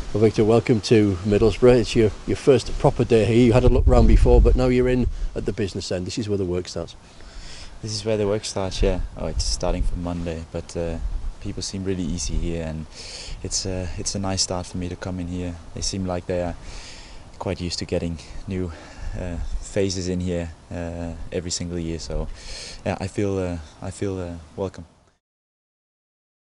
Well, Victor, welcome to Middlesbrough. It's your first proper day here. You had a look round before, but now you're in at the business end. This is where the work starts. This is where the work starts, yeah. Oh, it's starting from Monday, but people seem really easy here, and it's a nice start for me to come in here. They seem like they are quite used to getting new faces in here every single year, so yeah, I feel welcome.